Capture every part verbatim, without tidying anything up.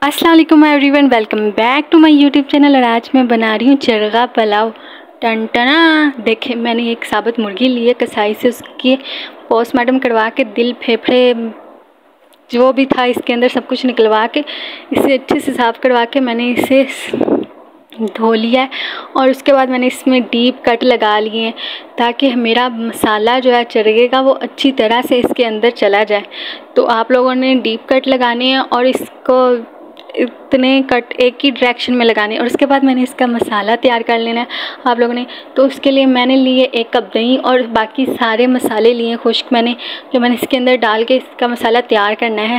अस्सलाम वालेकुम everyone, welcome back to my YouTube channel. और आज मैं बना रही हूँ चरगा पुलाव। टन टना देखे, मैंने एक साबुत मुर्गी ली है कसाई से, उसके पोस्टमार्टम करवा के दिल फेफड़े जो भी था इसके अंदर सब कुछ निकलवा के इसे अच्छे से साफ़ करवा के मैंने इसे धो लिया है। और उसके बाद मैंने इसमें डीप कट लगा लिए हैं ताकि मेरा मसाला जो है चरगे का वो अच्छी तरह से इसके अंदर चला जाए। तो आप लोगों ने डीप कट लगाने हैं और इसको इतने कट एक ही डायरेक्शन में लगाने। और उसके बाद मैंने इसका मसाला तैयार कर लेना है आप लोगों ने। तो उसके लिए मैंने लिए एक कप दही और बाकी सारे मसाले लिए खुश्क मैंने, जो मैंने इसके अंदर डाल के इसका मसाला तैयार करना है।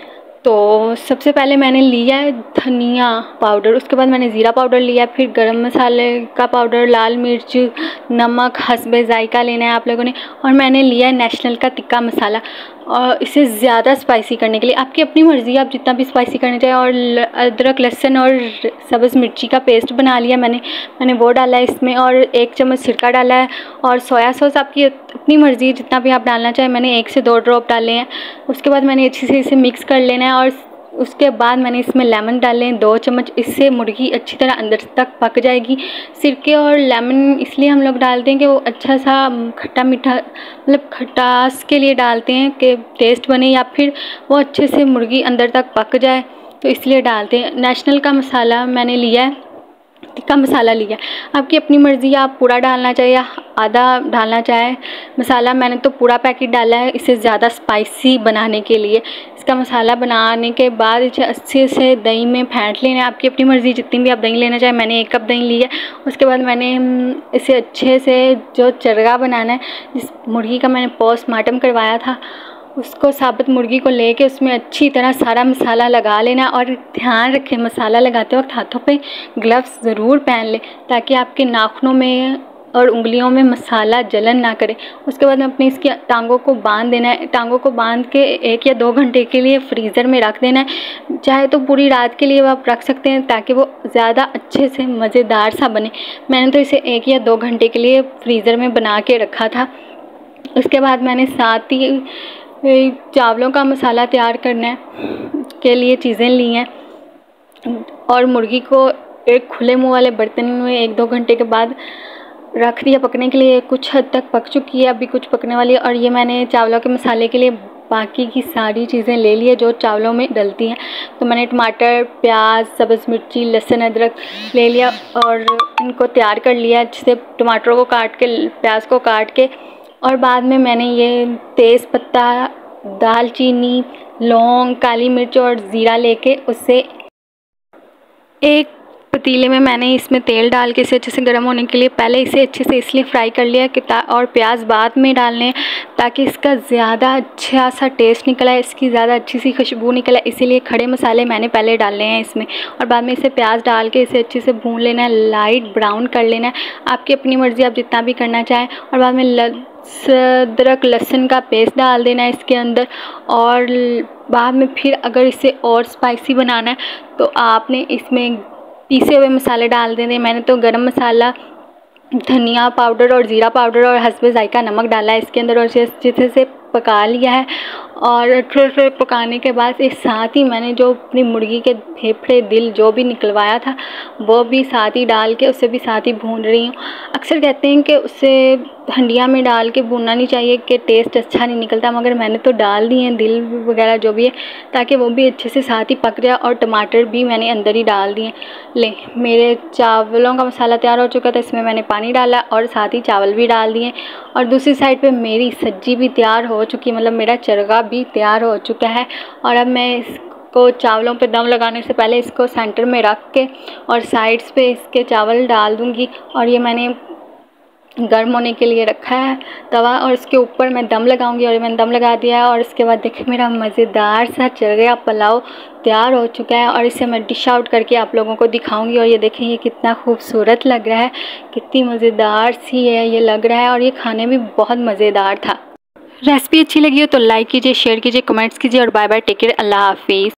तो सबसे पहले मैंने लिया है धनिया पाउडर, उसके बाद मैंने ज़ीरा पाउडर लिया, फिर गरम मसाले का पाउडर, लाल मिर्च, नमक हस्बे जायका लेना है आप लोगों ने। और मैंने लिया है नेशनल का तिक्का मसाला, और इसे ज़्यादा स्पाइसी करने के लिए आपकी अपनी मर्ज़ी, आप जितना भी स्पाइसी करना चाहें। और अदरक लहसुन और सब्ज़ मिर्ची का पेस्ट बना लिया मैंने मैंने वो डाला है इसमें, और एक चम्मच सिरका डाला है। और सोया सॉस आपकी अपनी मर्ज़ी जितना भी आप डालना चाहें, मैंने एक से दो ड्रॉप डाले हैं। उसके बाद मैंने अच्छे से इसे मिक्स कर लेना है। और उसके बाद मैंने इसमें लेमन डाले हैं दो चम्मच, इससे मुर्गी अच्छी तरह अंदर तक पक जाएगी। सिरके और लेमन इसलिए हम लोग डालते हैं कि वो अच्छा सा खट्टा मीठा, मतलब खटास के लिए डालते हैं कि टेस्ट बने, या फिर वो अच्छे से मुर्गी अंदर तक पक जाए, तो इसलिए डालते हैं। नेशनल का मसाला मैंने लिया है, तिक्का मसाला लिया। आपकी अपनी मर्ज़ी, आप पूरा डालना चाहे या आधा डालना चाहे मसाला। मैंने तो पूरा पैकेट डाला है इसे ज़्यादा स्पाइसी बनाने के लिए। इसका मसाला बनाने के बाद इसे अच्छे से दही में फेंट लेना है, आपकी अपनी मर्ज़ी जितनी भी आप दही लेना चाहें। मैंने एक कप दही लिया। उसके बाद मैंने इसे अच्छे से जो चरगा बनाना है, जिस मुर्गी का मैंने पोस्टमार्टम करवाया था, उसको साबुत मुर्गी को लेके उसमें अच्छी तरह सारा मसाला लगा लेना। और ध्यान रखें मसाला लगाते वक्त हाथों पे ग्लव्स ज़रूर पहन लें ताकि आपके नाखूनों में और उंगलियों में मसाला जलन ना करे। उसके बाद में अपनी इसकी टांगों को बांध देना है। टांगों को बांध के एक या दो घंटे के लिए फ्रीज़र में रख देना है, चाहे तो पूरी रात के लिए आप रख सकते हैं ताकि वो ज़्यादा अच्छे से मज़ेदार सा बने। मैंने तो इसे एक या दो घंटे के लिए फ्रीज़र में बना के रखा था। उसके बाद मैंने साथ ही चावलों का मसाला तैयार करने के लिए चीज़ें ली हैं, और मुर्गी को एक खुले मुंह वाले बर्तन में एक दो घंटे के बाद रख दिया पकने के लिए। कुछ हद तक पक चुकी है, अभी कुछ पकने वाली है। और ये मैंने चावलों के मसाले के लिए बाकी की सारी चीज़ें ले ली है जो चावलों में डलती हैं। तो मैंने टमाटर, प्याज, सब्ज़ मिर्ची, लहसुन, अदरक ले लिया और इनको तैयार कर लिया अच्छे से। टमाटरों को काट के, प्याज को काट के, और बाद में मैंने ये तेज़ पत्ता, दालचीनी, लौंग, काली मिर्च और ज़ीरा लेके उससे एक पतीले में मैंने इसमें तेल डाल के इसे अच्छे से गर्म होने के लिए पहले इसे अच्छे से इसलिए फ्राई कर लिया कि और प्याज बाद में डालने हैं ताकि इसका ज़्यादा अच्छा सा टेस्ट निकल आए, इसकी ज़्यादा अच्छी सी खुशबू निकल आए। इसीलिए खड़े मसाले मैंने पहले डाले हैं इसमें, और बाद में इसे प्याज डाल के इसे अच्छे से भून लेना है, लाइट ब्राउन कर लेना है। आपकी अपनी मर्ज़ी, आप जितना भी करना चाहें। और बाद में अदरक लहसुन का पेस्ट डाल देना है इसके अंदर। और बाद में फिर अगर इसे और स्पाइसी बनाना है तो आपने इसमें पीसे हुए मसाले डाल देने। मैंने तो गरम मसाला, धनिया पाउडर और ज़ीरा पाउडर और हस्बे जायका नमक डाला है इसके अंदर, और अच्छे से पका लिया है। और अच्छे से पकाने के बाद इस साथ ही मैंने जो अपनी मुर्गी के फेफड़े, दिल जो भी निकलवाया था वो भी साथ ही डाल के उसे भी साथ ही भून रही हूँ। अक्सर कहते हैं कि उसे हंडिया में डाल के भूनना नहीं चाहिए कि टेस्ट अच्छा नहीं निकलता, मगर मैंने तो डाल दिए हैं दिल वगैरह जो भी है ताकि वो भी अच्छे से साथ ही पक जाए। और टमाटर भी मैंने अंदर ही डाल दिए। ले, मेरे चावलों का मसाला तैयार हो चुका था, इसमें मैंने पानी डाला और साथ ही चावल भी डाल दिए। और दूसरी साइड पे मेरी सब्जी भी तैयार हो चुकी, मतलब मेरा चरगा भी तैयार हो चुका है। और अब मैं इसको चावलों पे दम लगाने से पहले इसको सेंटर में रख के और साइड्स पे इसके चावल डाल दूंगी। और ये मैंने गर्म होने के लिए रखा है तवा, और इसके ऊपर मैं दम लगाऊंगी। और मैंने दम लगा दिया है। और इसके बाद देखिए मेरा मज़ेदार सा चरगा पुलाव तैयार हो चुका है, और इसे मैं डिश आउट करके आप लोगों को दिखाऊंगी। और ये देखें ये कितना खूबसूरत लग रहा है, कितनी मज़ेदार सी है ये लग रहा है, और ये खाने में बहुत मज़ेदार था। रेसिपी अच्छी लगी हो तो लाइक कीजिए, शेयर कीजिए, कमेंट्स कीजिए, और बाय बाय, टेक केयर, अल्लाह हाफिज़।